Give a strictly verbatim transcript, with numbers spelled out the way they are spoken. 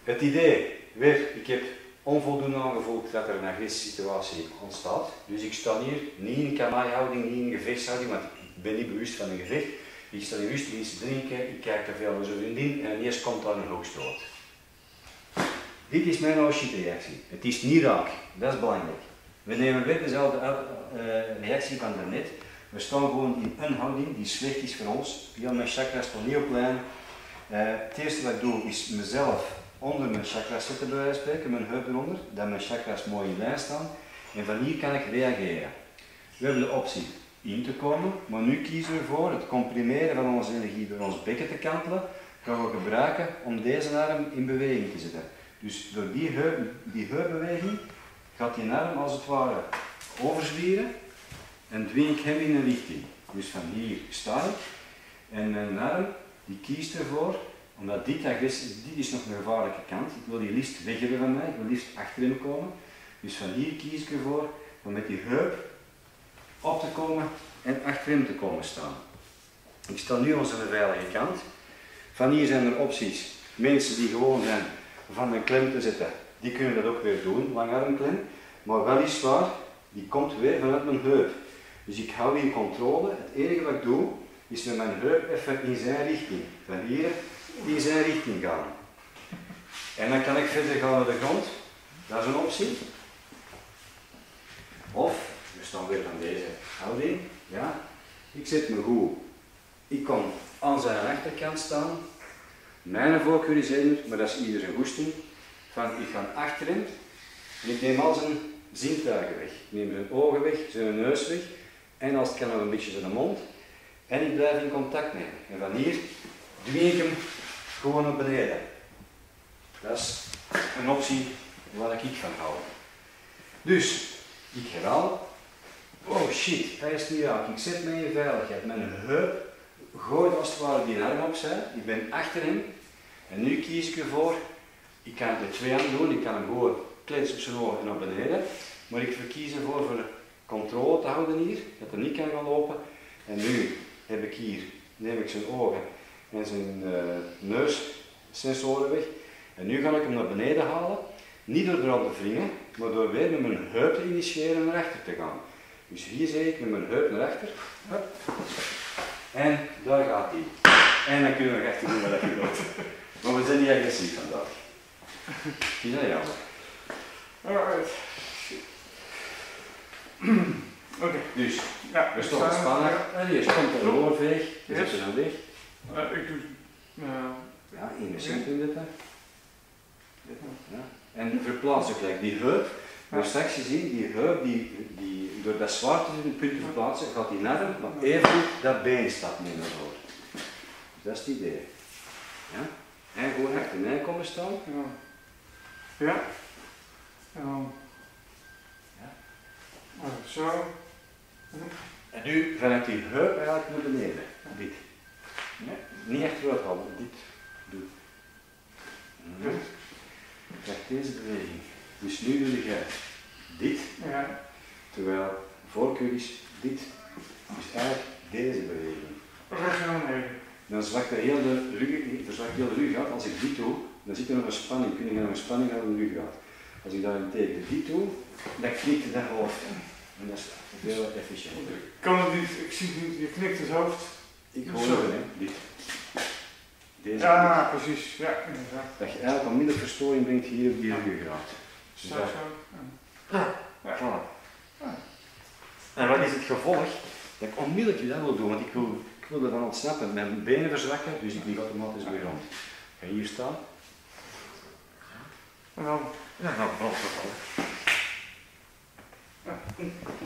Het idee, weer, ik heb onvoldoende aangevoeld dat er een agressiesituatie ontstaat. Dus ik sta hier niet in kamai-houding, niet in gevechtshouding, want ik ben niet bewust van een gevecht. Ik sta hier rustig iets te drinken, ik kijk te veel naar zo'n vriendin en ineens komt daar een hoekstoot. Dit is mijn oh-shit-reactie. Het is niet raak, dat is belangrijk. We nemen weer dezelfde uh, reactie van daarnet. We staan gewoon in een houding die slecht is voor ons. Ja, mijn chakras staan niet op lijn. Uh, het eerste wat ik doe is mezelf onder mijn chakras zetten, bij wijze van spreken, mijn heup eronder, dat mijn chakras mooi in lijn staan. En van hier kan ik reageren. We hebben de optie in te komen, maar nu kiezen we voor het comprimeren van onze energie door ons bekken te kantelen, gaan we gebruiken om deze arm in beweging te zetten. Dus door die, heup, die heupbeweging gaat die arm als het ware overzwieren en dwing ik hem in een richting. Dus van hier sta ik en mijn arm die kiest ervoor, omdat dit, agressie, dit is nog een gevaarlijke kant, ik wil die liefst weg hebben van mij, ik wil liefst achter hem komen. Dus van hier kies ik ervoor om met die heup op te komen en achter hem te komen staan. Ik sta nu aan zijn veilige kant. Van hier zijn er opties. Mensen die gewoon zijn van een klem te zetten, die kunnen dat ook weer doen, langarmklem. Maar weliswaar, die komt weer vanuit mijn heup. Dus ik hou hier controle. Het enige wat ik doe, is met mijn heup even in zijn richting. Van hier in zijn richting gaan. En dan kan ik verder gaan naar de grond. Dat is een optie. Of, we staan weer van deze houding. Ja. Ik zet me goed. Ik kom aan zijn achterkant staan. Mijn voorkeur is één, maar dat is ieder zijn goesting. Van, ik ga achter hem en ik neem al zijn zintuigen weg. Ik neem zijn ogen weg, zijn neus weg en als het kan nog een beetje zijn mond. En ik blijf in contact met hem. En van hier dwing ik hem gewoon naar beneden. Dat is een optie waar ik van hou. Dus, ik herhaal. Oh shit, hij is niet raak. Ik zet mij in veiligheid. Mijn heup gooit als het ware die arm opzij. Ik ben achter hem. En nu kies ik ervoor, ik kan het er twee aan doen. Ik kan hem gewoon klets op zijn ogen en naar beneden. Maar ik verkies ervoor voor controle te houden hier. Dat hij niet kan gaan lopen. En nu heb ik hier, neem ik zijn ogen en zijn uh, neussensoren weg. En nu ga ik hem naar beneden halen. Niet door erop te wringen, maar door weer met mijn heup te initiëren en naar achter te gaan. Dus hier zeg ik met mijn heup naar achter. Hup. En daar gaat hij. En dan kunnen we nog achter doen wat je wilt. Maar we zijn niet agressief vandaag. Is dat jammer? Alright. Oké. Okay. Dus, ja, we stoppen spannen. En hier komt een oorveeg. Je zet ze dan weg. Uh, ik doe... Uh, ja, in de centrum dit daar. Ja. En verplaats ook gelijk die heup. We hebben straks gezien, die heup, die, die, door dat zwaarte in het punt te verplaatsen, gaat die naar hem, maar even dat been staat mee naar voren. Dus dat is het idee. Ja? En gewoon achter mij komen staan. Ja. Ja. En dan... Ja. Oh, zo. En nu vanuit die heup eigenlijk naar beneden. Dit. Ja. Niet achteruit halen, dit doen. Ja. Krijg deze beweging. Dus nu doe jij dit, ja. Terwijl voorkeur is dit. Dus eigenlijk deze beweging. Recht naar beneden. Dan zwakt de hele rug, verzwakt heel de ruggraat. Als ik dit doe, dan zit er nog een spanning. Kun je nog een spanning aan de ruggraat. Als ik daarentegen dit doe, dan knikt het hoofd. En dat is veel efficiënter. Ik kan het niet, ik zie het niet, je knikt het hoofd. Ik hoor het, hè, dit. Deze ja, dit. Precies. Ja, inderdaad. Dat je eigenlijk onmiddellijk verstoring brengt hier op die ruggraat. Dus zo, zo. Ja. Ja. Voilà. Ja. En wat is het gevolg? Dat ik onmiddellijk dat wil doen, want ik wil, ik wil ervan ontsnappen. Mijn benen verzwakken, dus ik lig automatisch weer rond. Ik ga hier staan. En dan? Ja, nou, brand. Ja.